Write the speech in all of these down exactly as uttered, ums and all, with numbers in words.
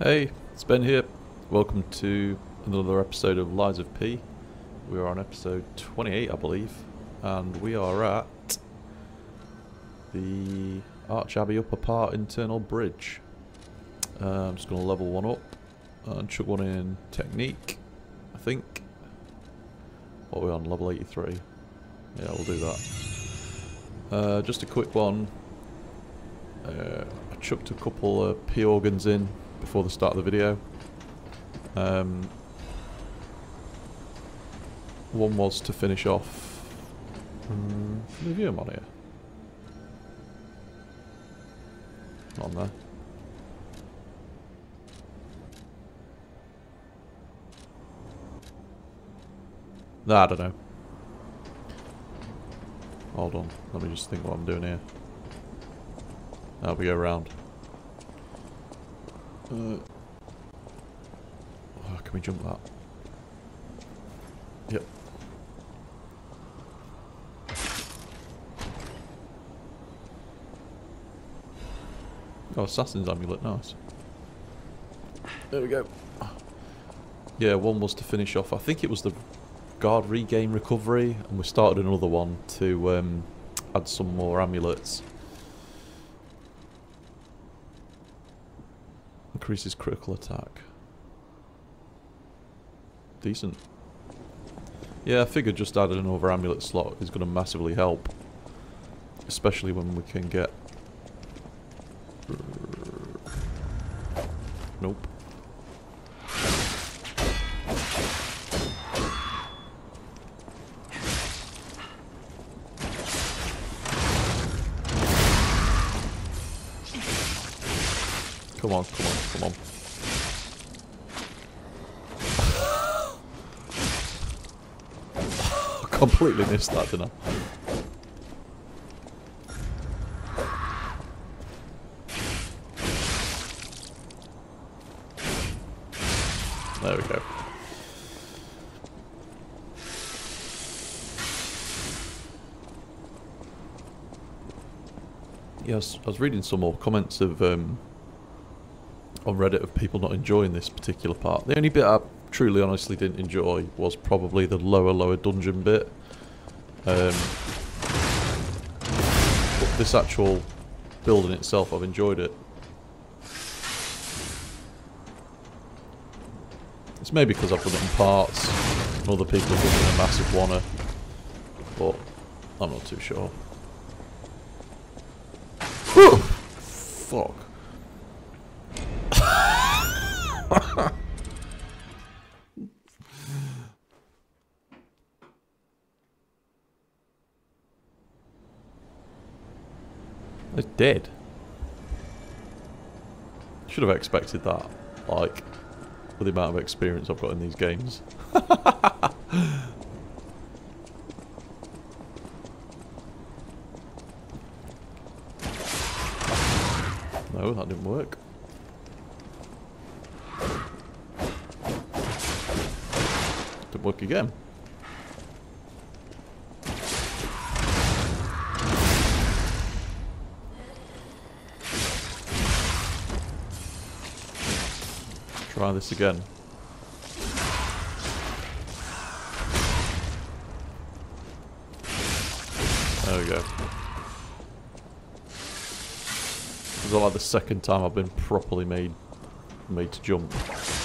Hey, it's Ben here. Welcome to another episode of Lies of P. We are on episode twenty-eight, I believe, and we are at the ARCHE Abbey upper part internal bridge. Uh, I'm just going to level one up and chuck one in technique, I think. What are we on? Level eighty-three. Yeah, we'll do that. Uh, just a quick one. Uh, I chucked a couple of P organs in before the start of the video. Um, one was to finish off. Um, can we view them on here? Not on there. Nah, I don't know. Hold on, let me just think what I'm doing here. Now we go around. Uh, oh, can we jump that? Yep. Oh, Assassin's Amulet, nice. There we go. Yeah, one was to finish off. I think it was the guard regain recovery, and we started another one to um, add some more amulets. Increases critical attack. Decent. Yeah, I figured just adding another amulet slot is going to massively help. Especially when we can get... Nope. Come on, come on, come on. I completely missed that, didn't I? There we go. Yes, I was reading some more comments of um, on Reddit of people not enjoying this particular part. The only bit I truly honestly didn't enjoy was probably the lower lower dungeon bit. Um, but this actual building itself, I've enjoyed it. It's maybe because I've done it in parts and other people have done it in a massive wanna, but I'm not too sure. Whew! Fuck. They're dead. Should have expected that, like, with the amount of experience I've got in these games. No, that didn't work. Didn't work again. Try this again. There we go. This is like the second time I've been properly made made to jump.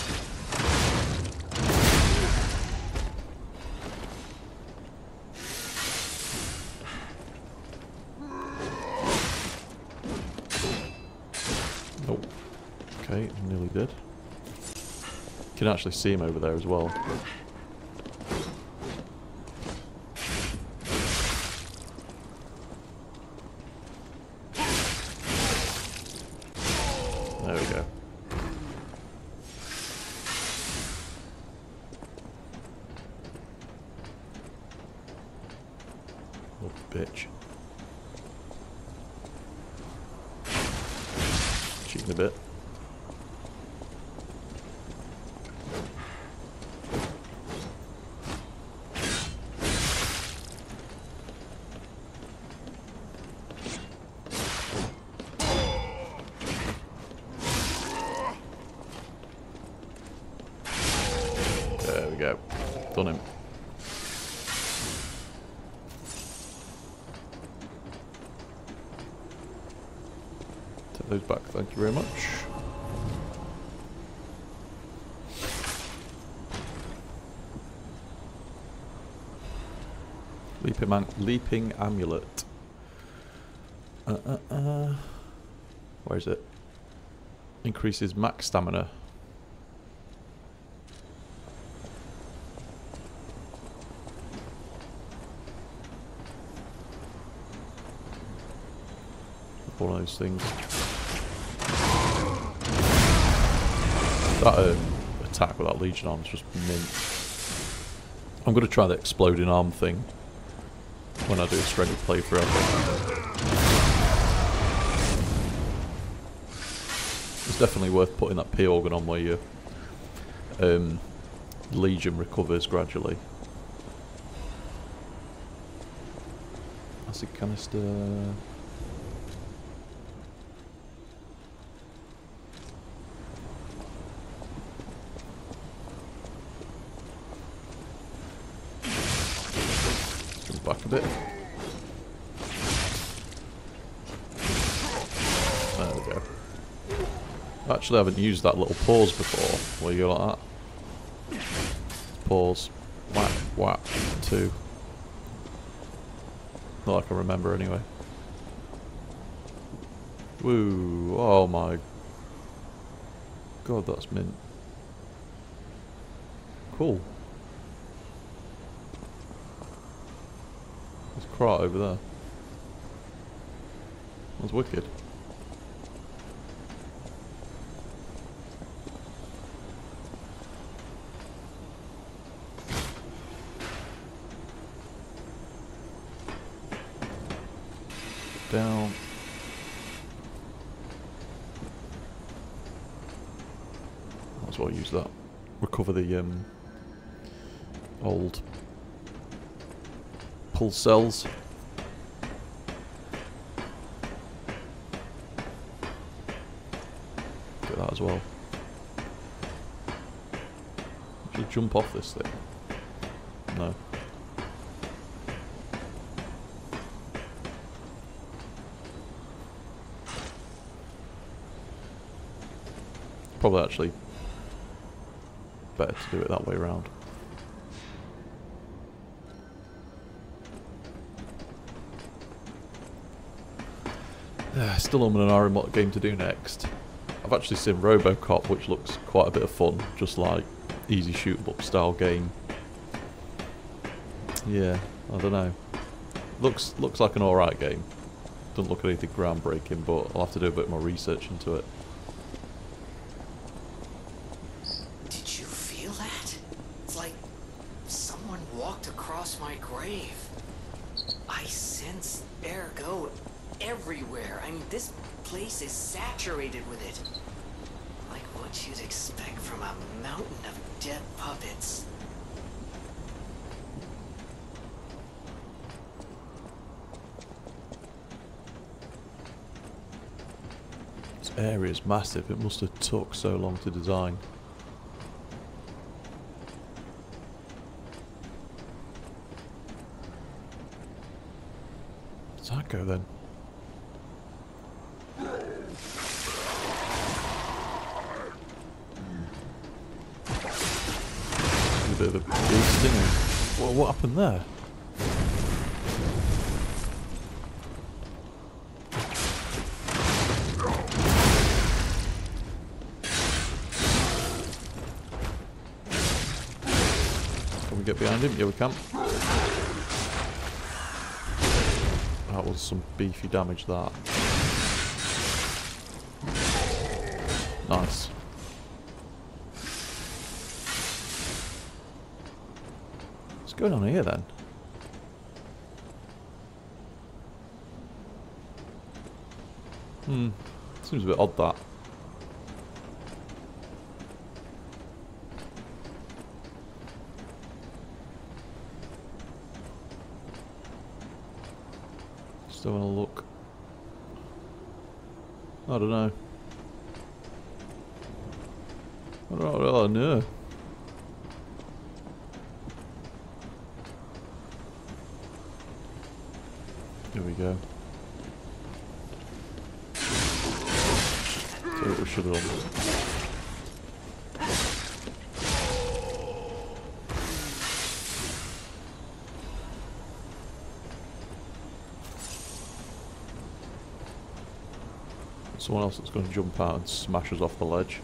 Nope. Okay, nearly did. You can actually see him over there as well. There we go. Oh, bitch. Cheating a bit. done him. Take those back, thank you very much. Leaping, man leaping amulet. Uh, uh, uh. Where is it? Increases max stamina. One of those things. That uh, attack with that Legion arm is just mint. I'm going to try the exploding arm thing when I do a strength playthrough. It's definitely worth putting that P organ on where your um, Legion recovers gradually. Acid canister. Back a bit. There we go. Actually, I haven't used that little pause before, where you go like that. Pause. Whap, whap, two. Not I can remember anyway. Woo! Oh my god, that's mint. Cool. There's Krat over there. That's wicked. Down. Might as well use that. Recover the um, old pulse cells. Get that as well. Actually jump off this thing. No. Probably actually better to do it that way around. Still on an R what game to do next. I've actually seen RoboCop, which looks quite a bit of fun, just like easy shoot 'em up style game. Yeah, I don't know. Looks looks like an alright game. Doesn't look anything groundbreaking, but I'll have to do a bit more research into it. Did you feel that? It's like someone walked across my grave. I sense ergo everywhere. I mean, this place is saturated with it. Like what you'd expect from a mountain of dead puppets. This area is massive. It must have took so long to design. Where's that go then? A bit of a beast, didn't it? What, what happened there? Can we get behind him? Yeah, we can. That was some beefy damage, that. Nice. What's going on here then? Hmm. Seems a bit odd, that. Just having a look. I don't know. I don't know. Oh, no. Here we go. So what we should have done. Someone else that's going to jump out and smash us off the ledge.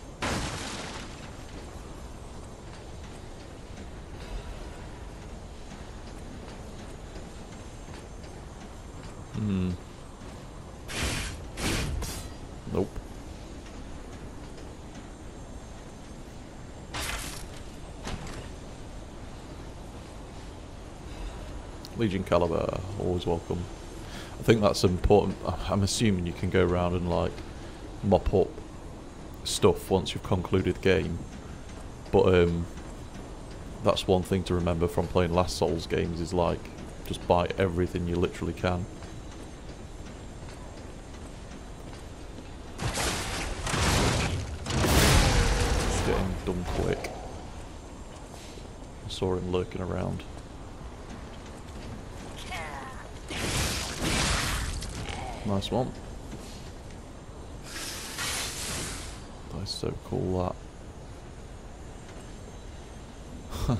Hmm. Nope. Legion Caliber, always welcome. I think that's important. I'm assuming you can go around and like mop up stuff once you've concluded the game, but um, that's one thing to remember from playing last Souls games is like just buy everything you literally can. It's getting done quick. I saw him lurking around. Nice one. That's so cool, that.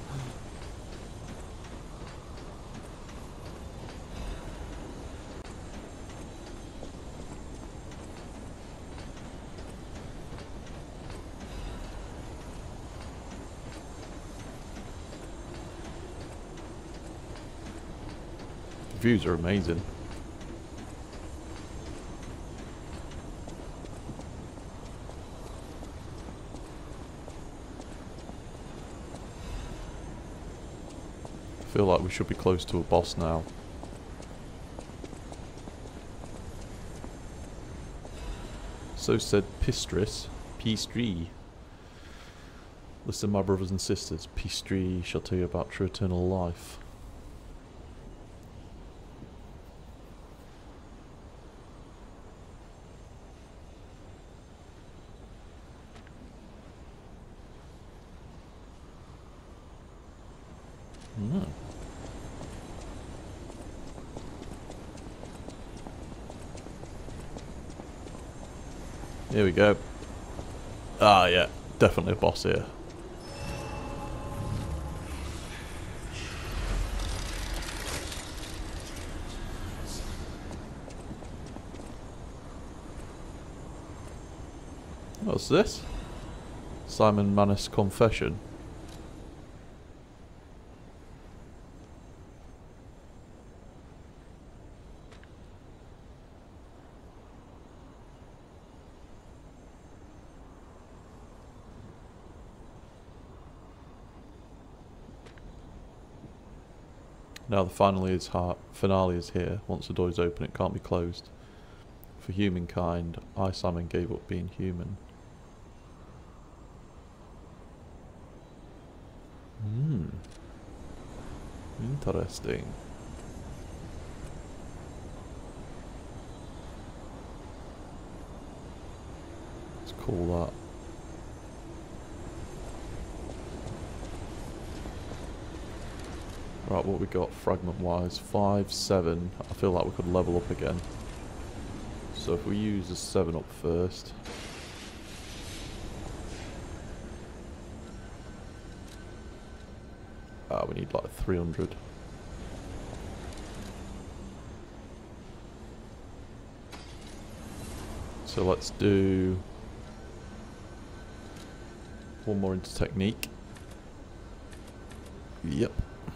The views are amazing. I feel like we should be close to a boss now. So said Pistris. Pistri. Listen, my brothers and sisters, Pistri shall tell you about true eternal life. No. Here we go. Ah, yeah, definitely a boss here. What's this? Simon Manus Confession. Now the finally is heart finale is here. Once the door is open, it can't be closed. For humankind, I, Simon, gave up being human. Hmm. Interesting. It's cool that. Right, what we got fragment wise? five, seven. I feel like we could level up again. So if we use the seven up first. Ah, we need like three hundred. So let's do one more into technique. Yep.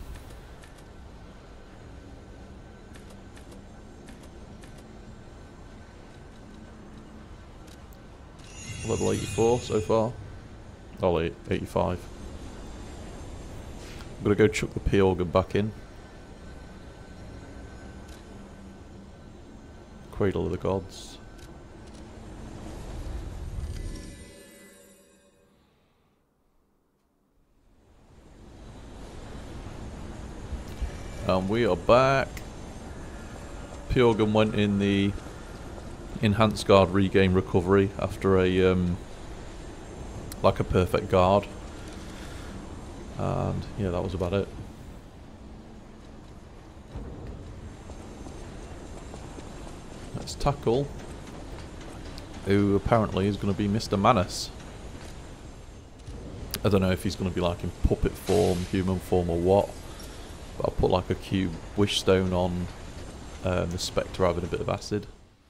Level eighty-four so far. Oh, eighty-five. I'm gonna go chuck the P organ back in. Cradle of the Gods. And we are back. P organ went in the enhanced guard regain recovery after a um, like a perfect guard, and yeah, that was about it. tackle, who apparently is going to be Mister Manus. I don't know if he's going to be like in puppet form, human form, or what. But I'll put like a cube wish stone on um, the Spectre having a bit of acid.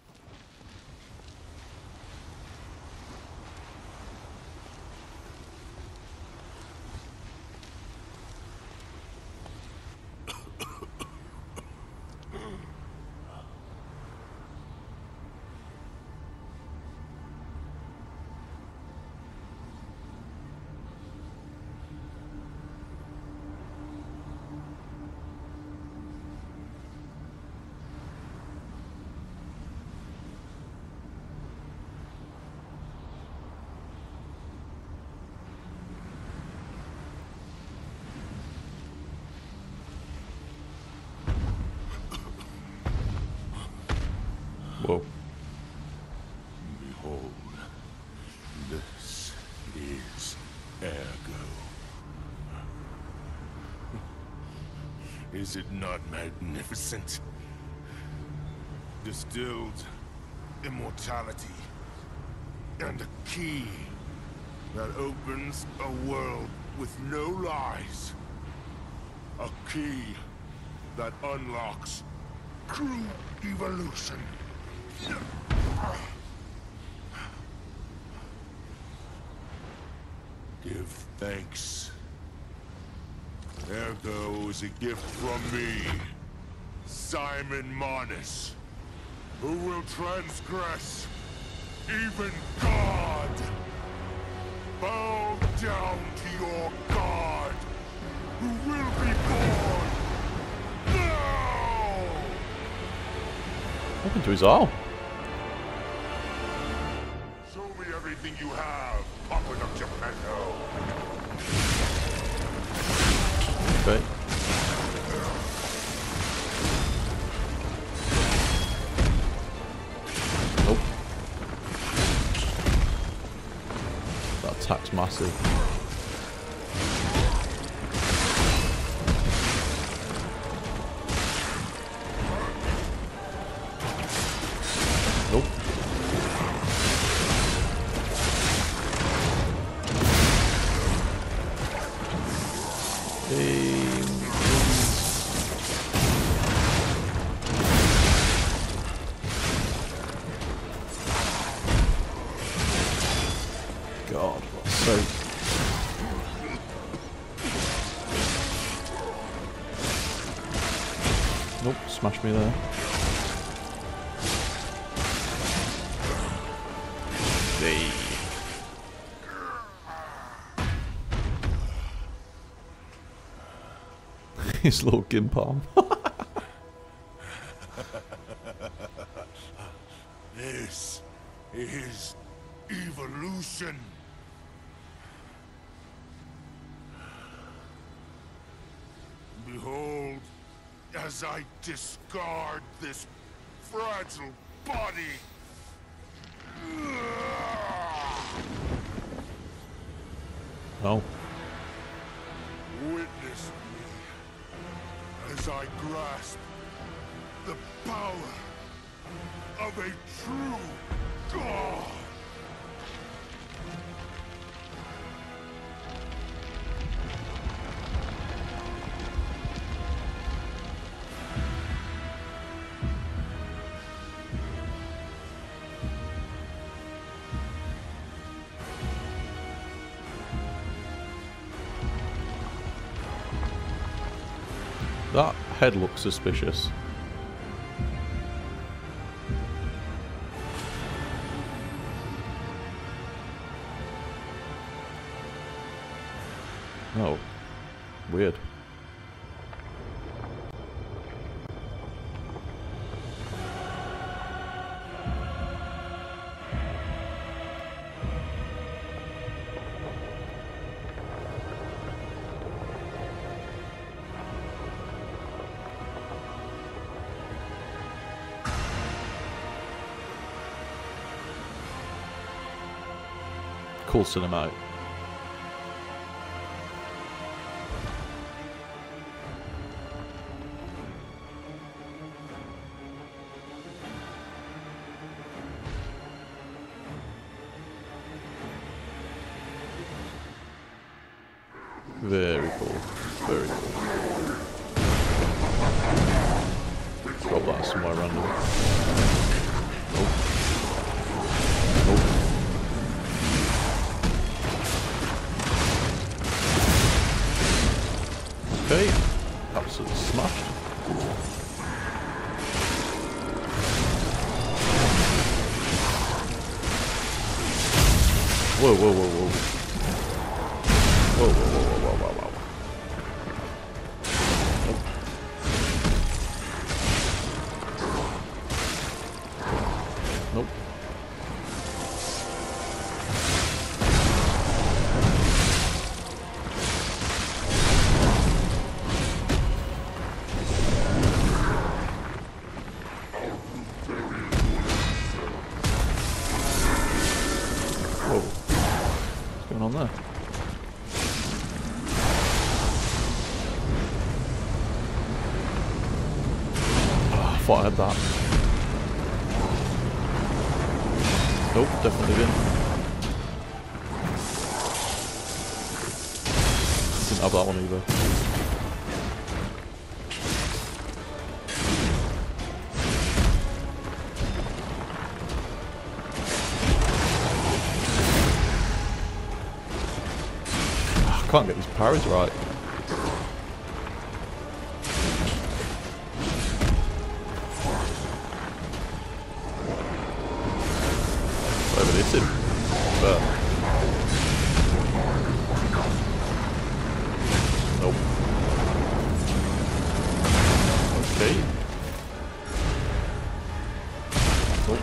Whoa. Behold, this is Ergo. Is it not magnificent? Distilled immortality and a key that opens a world with no lies. A key that unlocks true evolution. Give thanks. Ergo is a gift from me, Simon Manus, who will transgress even God. Bow down to your God, who will be born now! What happened to his arm? Show me everything you have, Papa of Geppetto. Okay. Nope. That attack's massive. Nope. God, what's so... Nope, smash me there. Hey. His little gimp arm. This is evolution. Behold, as I discard this fragile body. Oh. Witness me as I grasp the power of a true God. That head looks suspicious. Oh, weird. Cool cinematic. Very cool. Very cool. Drop that somewhere random. Nope. Nope. Okay. Absolutely smashed. Whoa, whoa, whoa, whoa. Whoa, whoa, whoa, whoa, whoa, whoa, whoa. Nope. Nope. Whoa. What's going on there? Oh, I thought I had that. Nope, definitely didn't. Didn't have that one either. I can't get these parries right. Whatever this is. But nope. Okay. Nope.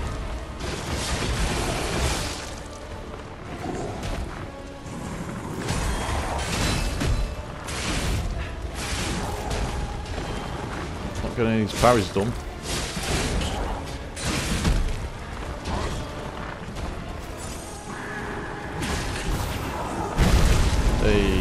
Not getting any of these parries done. Hey.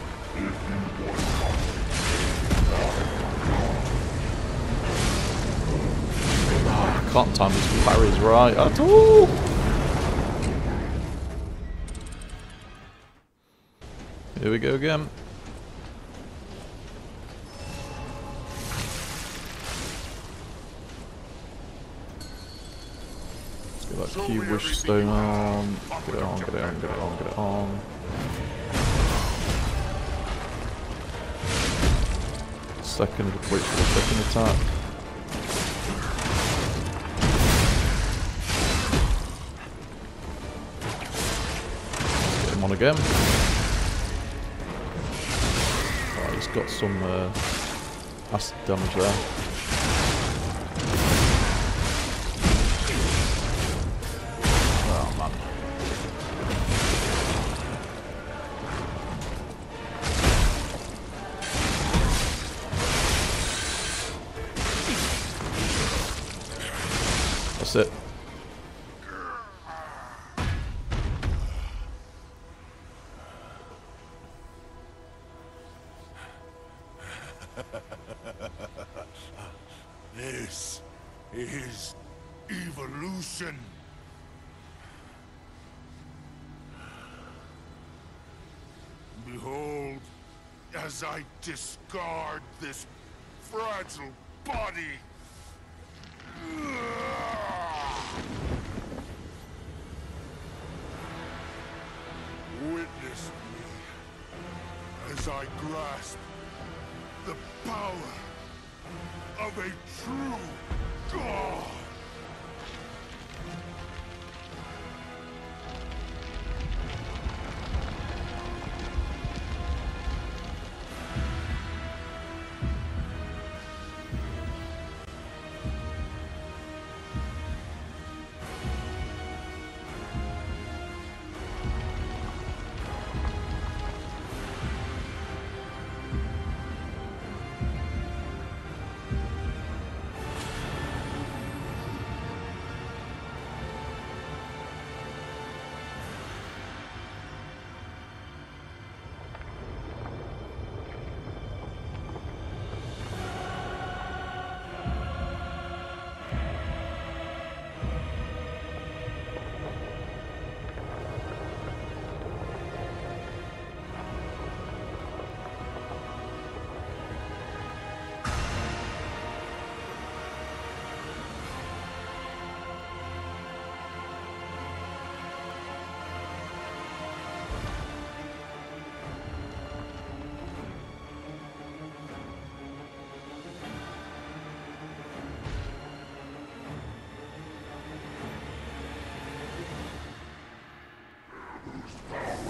Oh, I can't time these parries right at all. Here we go again. Let's get that cube wish stone on. Get it on, get it on, get it on, get it on. Second, wait for the second attack. Get him on again. Oh, he's got some uh, acid damage there. Oh man. That's it. This is evolution. Behold, as I discard this fragile body. Witness me as I grasp the power of a true god.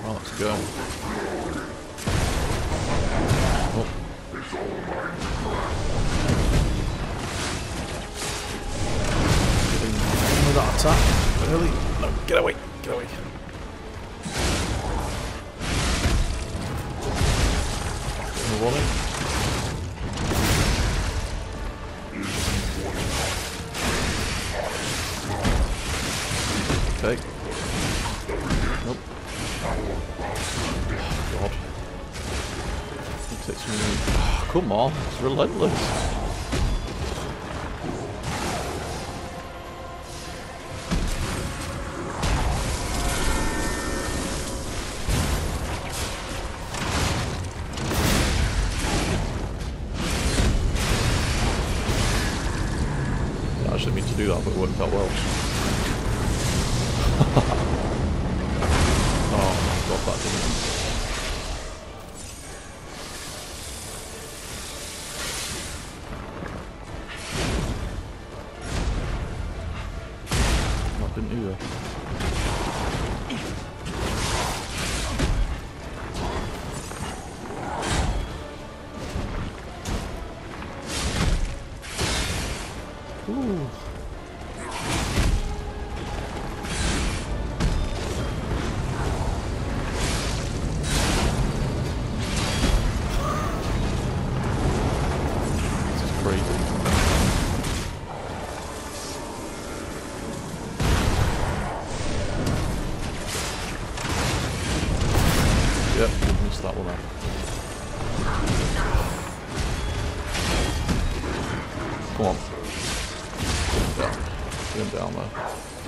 Well, let's go. Oh. Getting with that attack. Really? No, get away. Get away. Move on in. Okay. Nope. Oh, God. It takes me... Oh, come on, it's relentless. I actually mean to do that, but it worked out well. Oh, God, that didn't. That didn't either. Ooh. Yep, we missed that one out. Come on. Down. Get him down there.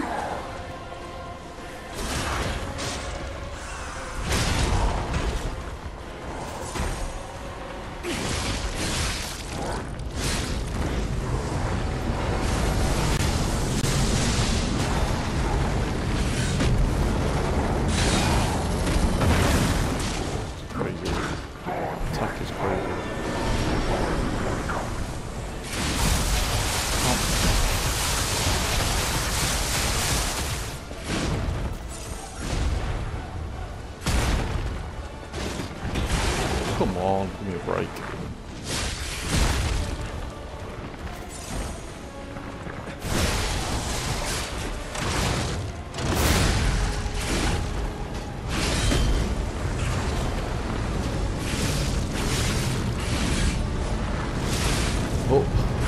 Come on, give me a break. Oh.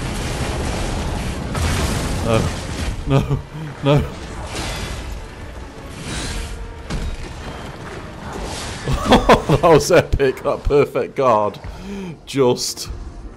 No. No. No. That was epic, that perfect guard. Just.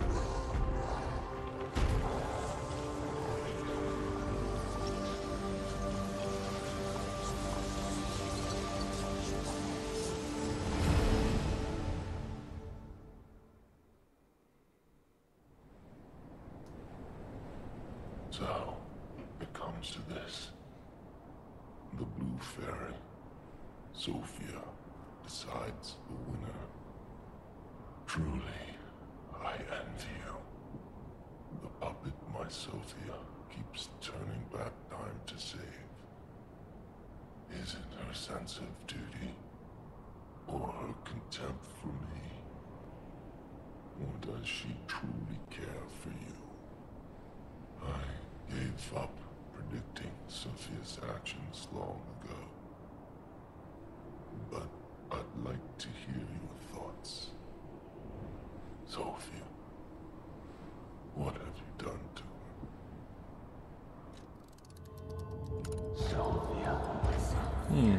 So, it comes to this. The Blue Fairy, Sophia, decides the winner. Truly, I envy you. The puppet my Sophia keeps turning back time to save. Is it her sense of duty, or her contempt for me? Or does she truly care for you? I gave up predicting Sophia's actions long ago. But I'd like to hear your thoughts. Sophia, what have you done to her? Sophia. Hmm.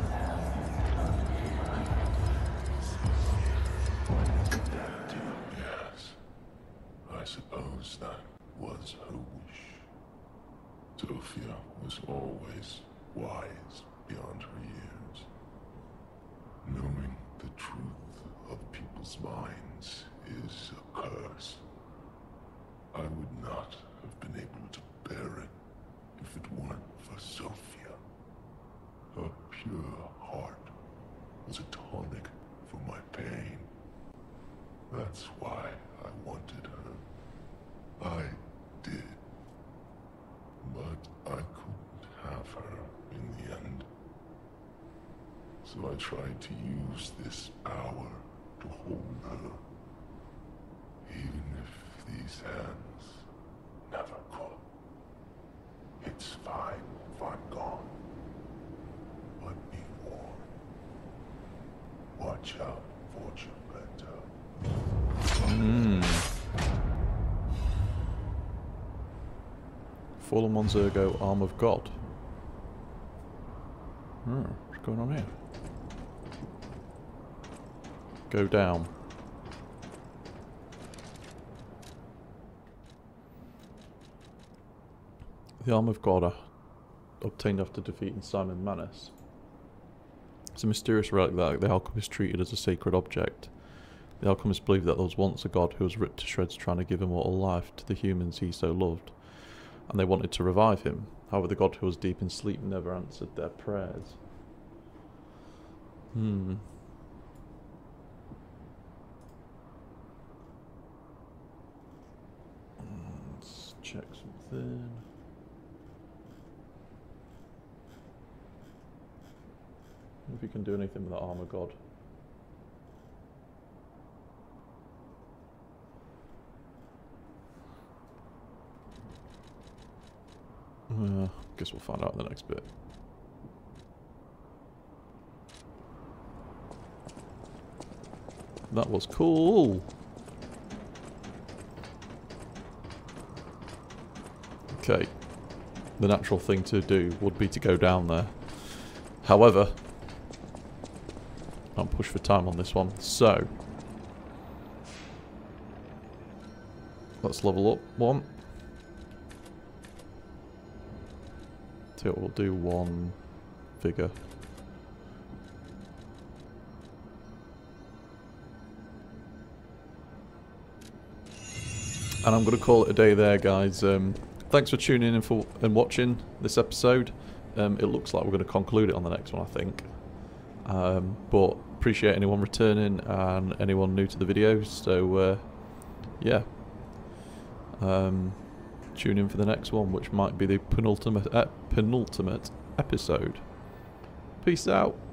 Yes. I suppose that was her wish. Sophia was always wise beyond her years. Knowing the truth of people's minds is a curse. I would not have been able to bear it if it weren't for Sophia. Her pure heart was a tonic for my pain. That's why I wanted her. I did. But I couldn't have her in the end. So I tried to use this power to hold her. Even if these hands never could. It's fine if I'm gone. But be warned. Watch out, fortune better. Hmm. Fallen one's ergo, arm of God. Hmm, what's going on here? Go down. The arm of God, uh, obtained after defeating Simon Manus. It's a mysterious relic that the alchemist treated as a sacred object. The alchemist believed that there was once a god who was ripped to shreds trying to give immortal life to the humans he so loved, and they wanted to revive him. However, the god who was deep in sleep never answered their prayers. Hmm. Let's check something. If you can do anything with that armor god. Uh, guess we'll find out in the next bit. That was cool. Okay. The natural thing to do would be to go down there. However, I'll push for time on this one. So, let's level up one. So we'll do one figure. And I'm going to call it a day there, guys. Um, thanks for tuning in and, for, and watching this episode. Um, it looks like we're going to conclude it on the next one, I think. Um, but appreciate anyone returning and anyone new to the videos. So, uh, yeah. Um, tune in for the next one, which might be the penultimate, ep penultimate episode. Peace out.